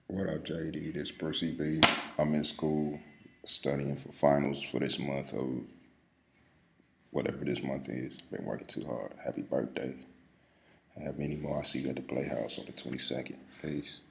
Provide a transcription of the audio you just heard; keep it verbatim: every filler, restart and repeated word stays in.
What up, J D? This Percy B. I'm in school studying for finals for this month of whatever this month is. Been working too hard. Happy birthday. Have many more. I see you at the Playhouse on the twenty-second. Peace.